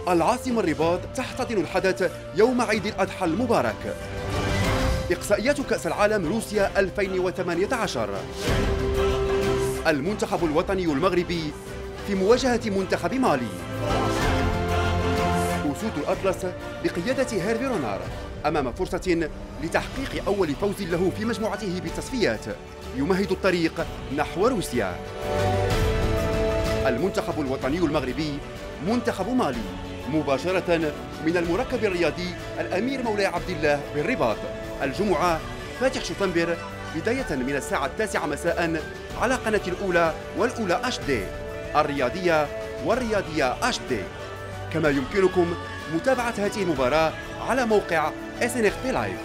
العاصمة الرباط تحتضن الحدث يوم عيد الأضحى المبارك. إقصائيات كأس العالم روسيا 2018. المنتخب الوطني المغربي في مواجهة منتخب مالي. أسود الأطلس بقيادة هيرفي رونار أمام فرصة لتحقيق أول فوز له في مجموعته بالتصفيات يمهد الطريق نحو روسيا. المنتخب الوطني المغربي منتخب مالي مباشرة من المركب الرياضي الأمير مولاي عبد الله بالرباط الجمعة فاتح شتنبر بداية من الساعة 9 مساء على قناة الأولى والأولى HD الرياضية والرياضية HD. كما يمكنكم متابعة هذه المباراة على موقع SNRT Live.